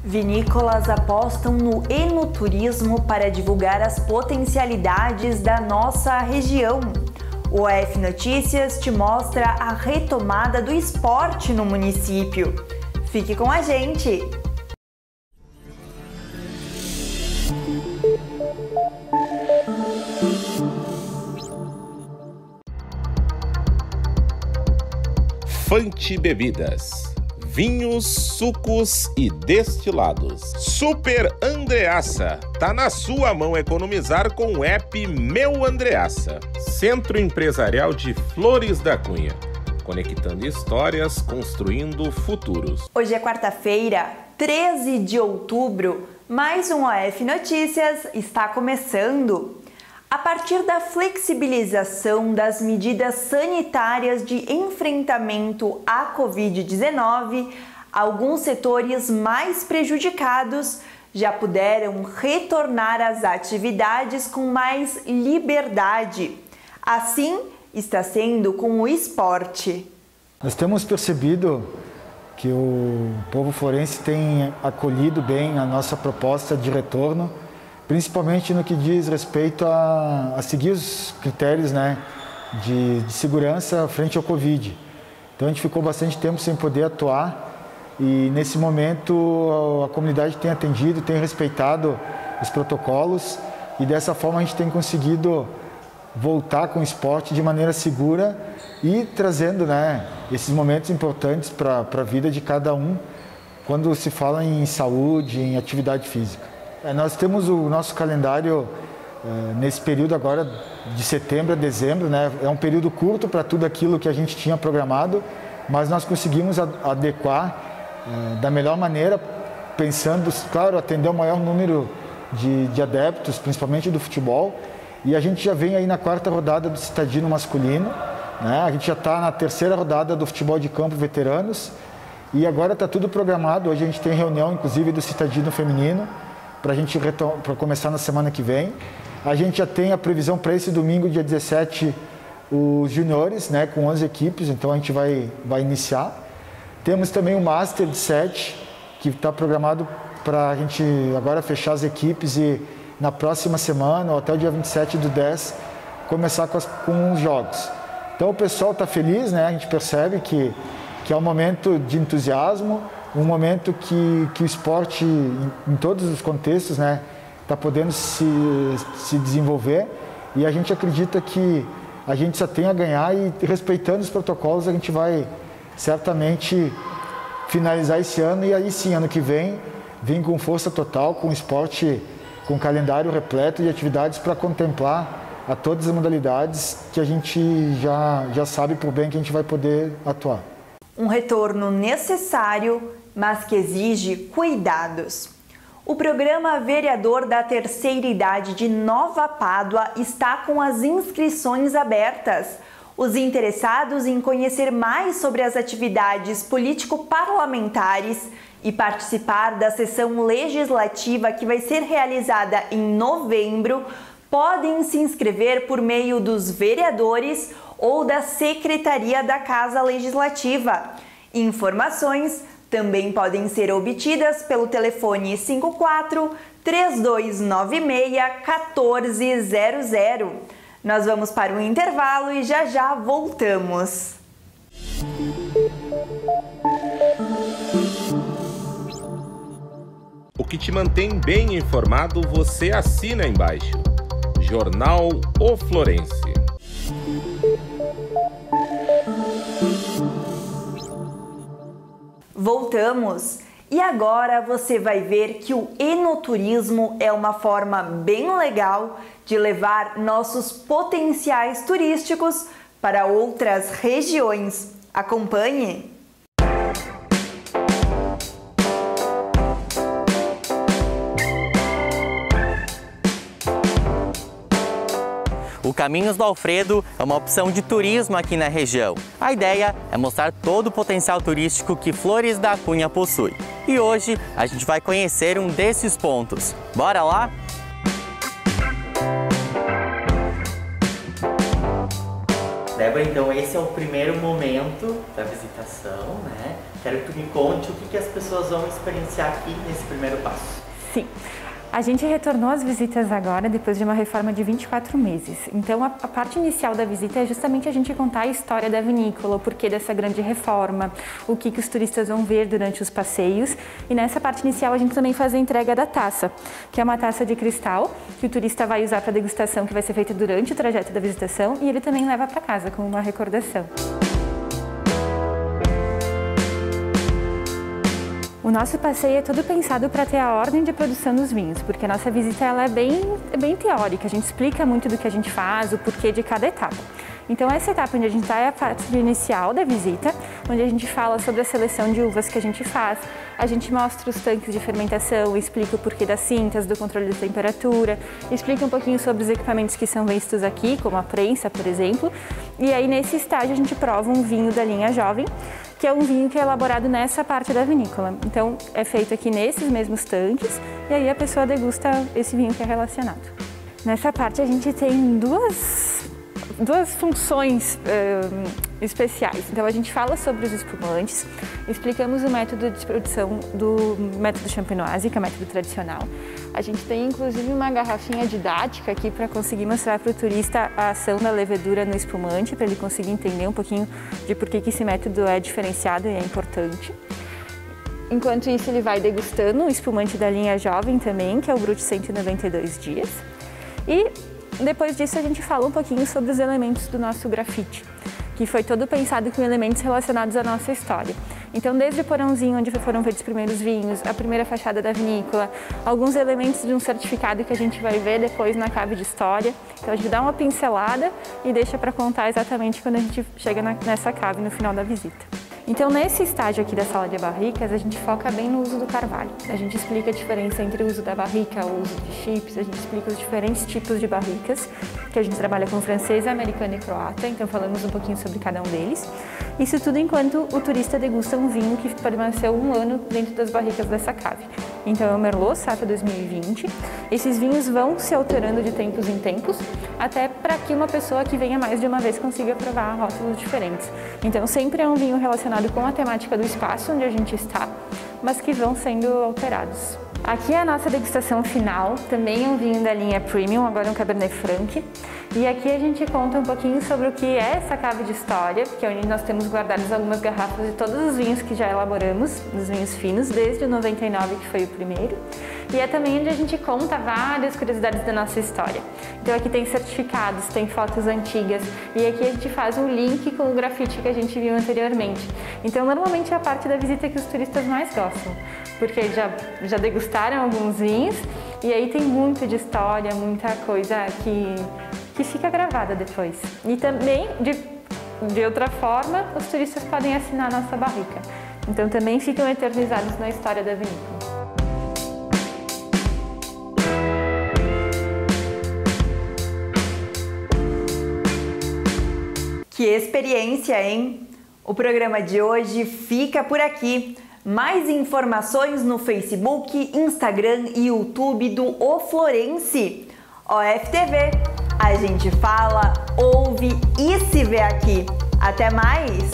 Vinícolas apostam no enoturismo para divulgar as potencialidades da nossa região. O OF Notícias te mostra a retomada do esporte no município. Fique com a gente! Fante Bebidas, vinhos, sucos e destilados. Super Andreassa, tá na sua mão economizar com o app Meu Andreassa. Centro Empresarial de Flores da Cunha, conectando histórias, construindo futuros. Hoje é quarta-feira, 13 de outubro, mais um OF Notícias está começando. A partir da flexibilização das medidas sanitárias de enfrentamento à Covid-19, alguns setores mais prejudicados já puderam retornar às atividades com mais liberdade. Assim, está sendo com o esporte. Nós temos percebido que o povo florense tem acolhido bem a nossa proposta de retorno, principalmente no que diz respeito a seguir os critérios, né, de segurança frente ao Covid. Então a gente ficou bastante tempo sem poder atuar e nesse momento a comunidade tem atendido, tem respeitado os protocolos e dessa forma a gente tem conseguido voltar com o esporte de maneira segura e trazendo, né, esses momentos importantes para a vida de cada um quando se fala em saúde, em atividade física. Nós temos o nosso calendário nesse período agora de setembro a dezembro, né? É um período curto para tudo aquilo que a gente tinha programado, mas nós conseguimos adequar da melhor maneira, pensando, claro, atender o maior número de adeptos, principalmente do futebol. E a gente já vem aí na 4ª rodada do Citadino masculino, né? A gente já está na 3ª rodada do futebol de campo veteranos e agora está tudo programado. Hoje a gente tem reunião, inclusive, do Citadino feminino, para a gente começar na semana que vem. A gente já tem a previsão para esse domingo, dia 17, os juniores, né, com 11 equipes, então a gente vai iniciar. Temos também o Master de 7, que está programado para a gente agora fechar as equipes e na próxima semana, ou até o dia 27/10, começar com os jogos. Então o pessoal está feliz, né? A gente percebe que é um momento de entusiasmo, um momento que o esporte, em todos os contextos, né, está podendo se desenvolver e a gente acredita que a gente só tem a ganhar e respeitando os protocolos a gente vai certamente finalizar esse ano e aí sim, ano que vem com força total, com o esporte, com calendário repleto de atividades para contemplar a todas as modalidades que a gente já sabe por bem que a gente vai poder atuar. Um retorno necessário, mas que exige cuidados. O programa Vereador da Terceira Idade de Nova Pádua está com as inscrições abertas. Os interessados em conhecer mais sobre as atividades político-parlamentares e participar da sessão legislativa que vai ser realizada em novembro, podem se inscrever por meio dos vereadores ou da Secretaria da Casa Legislativa. Informações também podem ser obtidas pelo telefone 54 3296 1400. Nós vamos para um intervalo e já voltamos. O que te mantém bem informado, você assina embaixo. Jornal O Florense. Voltamos! E agora você vai ver que o enoturismo é uma forma bem legal de levar nossos potenciais turísticos para outras regiões. Acompanhe! O Caminhos do Alfredo é uma opção de turismo aqui na região. A ideia é mostrar todo o potencial turístico que Flores da Cunha possui. E hoje a gente vai conhecer um desses pontos. Bora lá? Débora, então esse é o primeiro momento da visitação, né? Quero que tu me conte o que as pessoas vão experienciar aqui nesse primeiro passo. Sim. A gente retornou às visitas agora, depois de uma reforma de 24 meses. Então, a parte inicial da visita é justamente a gente contar a história da vinícola, o porquê dessa grande reforma, o que os turistas vão ver durante os passeios. E nessa parte inicial, a gente também faz a entrega da taça, que é uma taça de cristal, que o turista vai usar para degustação, que vai ser feita durante o trajeto da visitação, e ele também leva para casa como uma recordação. O nosso passeio é todo pensado para ter a ordem de produção dos vinhos, porque a nossa visita ela é bem teórica, a gente explica muito do que a gente faz, o porquê de cada etapa. Então essa etapa onde a gente está é a parte inicial da visita, onde a gente fala sobre a seleção de uvas que a gente faz, a gente mostra os tanques de fermentação, explica o porquê das cintas, do controle de temperatura, explica um pouquinho sobre os equipamentos que são vistos aqui, como a prensa, por exemplo, e aí nesse estágio a gente prova um vinho da linha jovem, que é um vinho que é elaborado nessa parte da vinícola. Então, é feito aqui nesses mesmos tanques e aí a pessoa degusta esse vinho que é relacionado. Nessa parte a gente tem duas funções especiais. Então, a gente fala sobre os espumantes, explicamos o método de produção do método champenoise, que é o método tradicional. A gente tem, inclusive, uma garrafinha didática aqui para conseguir mostrar para o turista a ação da levedura no espumante, para ele conseguir entender um pouquinho de por que esse método é diferenciado e é importante. Enquanto isso, ele vai degustando o espumante da linha jovem também, que é o Brut 192 dias. E depois disso, a gente fala um pouquinho sobre os elementos do nosso grafite, que foi todo pensado com elementos relacionados à nossa história. Então, desde o porãozinho onde foram feitos os primeiros vinhos, a primeira fachada da vinícola, alguns elementos de um certificado que a gente vai ver depois na cave de história. Então, a gente dá uma pincelada e deixa para contar exatamente quando a gente chega nessa cave no final da visita. Então, nesse estágio aqui da sala de barricas, a gente foca bem no uso do carvalho. A gente explica a diferença entre o uso da barrica, o uso de chips, a gente explica os diferentes tipos de barricas, que a gente trabalha com francesa, americana e croata, então falamos um pouquinho sobre cada um deles. Isso tudo enquanto o turista degusta um vinho que permaneceu 1 ano dentro das barricas dessa cave. Então é o Merlot Safra 2020. Esses vinhos vão se alterando de tempos em tempos, até para que uma pessoa que venha mais de uma vez consiga provar rótulos diferentes. Então sempre é um vinho relacionado com a temática do espaço onde a gente está, mas que vão sendo alterados. Aqui é a nossa degustação final, também é um vinho da linha Premium, agora um Cabernet Franc. E aqui a gente conta um pouquinho sobre o que é essa cave de história, que é onde nós temos guardados algumas garrafas de todos os vinhos que já elaboramos, dos vinhos finos, desde o 99, que foi o primeiro. E é também onde a gente conta várias curiosidades da nossa história. Então aqui tem certificados, tem fotos antigas, e aqui a gente faz um link com o grafite que a gente viu anteriormente. Então normalmente é a parte da visita que os turistas mais gostam, porque já degustaram alguns vinhos, e aí tem muito de história, muita coisa que fica gravada depois. E também, de outra forma, os turistas podem assinar a nossa barrica. Então também ficam eternizados na história da vinícola. Que experiência, hein? O programa de hoje fica por aqui. Mais informações no Facebook, Instagram e YouTube do O Florense. OFTV. A gente fala, ouve e se vê aqui. Até mais!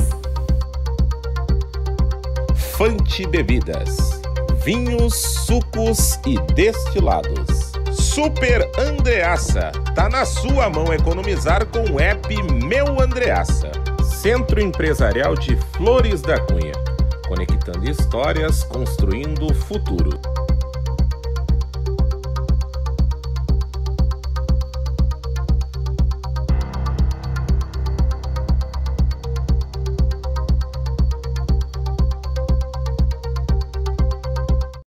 Fante Bebidas. Vinhos, sucos e destilados. Super Andreassa. Tá na sua mão economizar com o app Meu Andreassa. Centro Empresarial de Flores da Cunha. Conectando histórias, construindo o futuro.